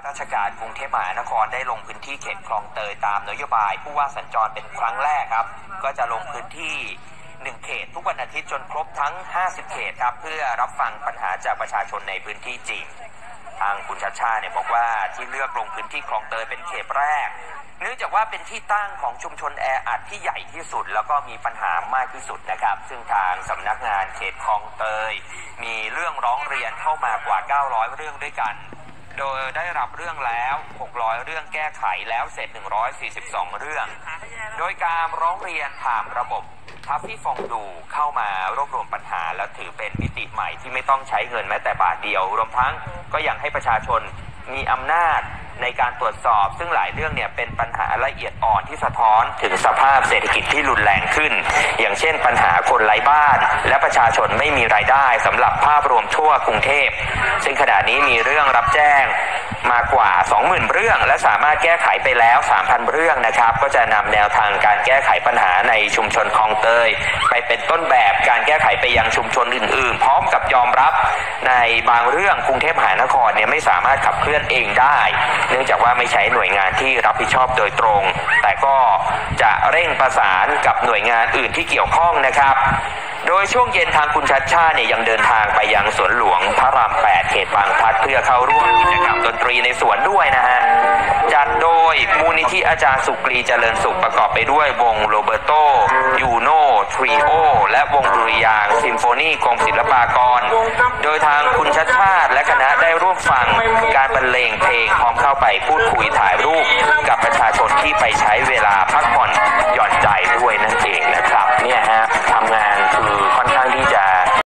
ราชการกรุงเทพมหานครได้ลงพื้นที่เขตคลองเตยตามนโยบายผู้ว่าสัญจรเป็นครั้งแรกครับก็จะลงพื้นที่1เขตทุกวันอาทิตย์จนครบทั้ง50เขตครับเพื่อรับฟังปัญหาจากประชาชนในพื้นที่จริงทางคุณชัชชาติบอกว่าที่เลือกลงพื้นที่คลองเตยเป็นเขตแรกเนื่องจากว่าเป็นที่ตั้งของชุมชนแออัดที่ใหญ่ที่สุดแล้วก็มีปัญหามากที่สุดนะครับซึ่งทางสำนักงานเขตคลองเตยมีเรื่องร้องเรียนเข้ามากว่า900เรื่องด้วยกันโดยได้รับเรื่องแล้ว600เรื่องแก้ไขแล้วเสร็จ142เรื่องโดยการร้องเรียนผ่านระบบทัฟฟี่ฟองดูเข้ามารวบรวมปัญหาและถือเป็นมิติใหม่ที่ไม่ต้องใช้เงินแม้แต่บาทเดียวรวมทั้งก็ยังให้ประชาชนมีอำนาจในการตรวจสอบซึ่งหลายเรื่องเนี่ยเป็นปัญหาละเอียดอ่อนที่สะท้อนถึงสภาพเศรษฐกิจที่รุนแรงขึ้นอย่างเช่นปัญหาคนไร้บ้านและประชาชนไม่มีรายได้สำหรับภาพรวมทั่วกรุงเทพซึ่งขณะนี้มีเรื่องรับแจ้งมากว่า 20,000 เรื่องและสามารถแก้ไขไปแล้ว 3,000 เรื่องนะครับก็จะนำแนวทางการแก้ไขปัญหาในชุมชนคลองเตยไปเป็นต้นแบบการแก้ไขไปยังชุมชนอื่นๆพร้อมกับยอมรับในบางเรื่องกรุงเทพมหานครเนี่ยไม่สามารถขับเคลื่อนเองได้เนื่องจากว่าไม่ใช้หน่วยงานที่รับผิดชอบโดยตรงแต่ก็จะเร่งประสานกับหน่วยงานอื่นที่เกี่ยวข้องนะครับโดยช่วงเย็นทางคุณชัชชาติเนี่ยยังเดินทางไปยังสวนหลวงพระราม 8 เขตบางพลัดเพื่อเข้าร่วมกิจกรรมดนตรีในสวนด้วยนะฮะจัดโดยมูลนิธิอาจารย์สุกรีเจริญสุขประกอบไปด้วยวงโรเบโตยูโนทริโอและวงดุริยางค์ซิมโฟนีกรมศิลปากรโดยทางคุณชัชชาติและคณะได้ร่วมฟังการบรรเลงเพลงพร้อมเข้าไปพูดคุยถ่ายรูปกับประชาชนที่ไปใช้เวลาพักผ่อนหย่อนใจ